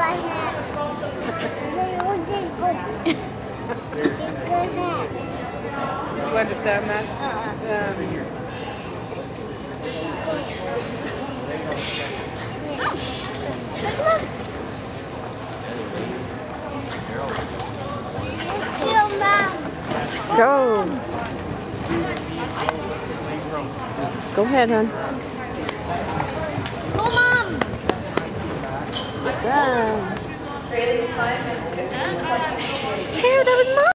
You understand that? Go. Go ahead, hon. Go, Mom. Good job. Rayleigh's time is 15:22. Here, that was Mom.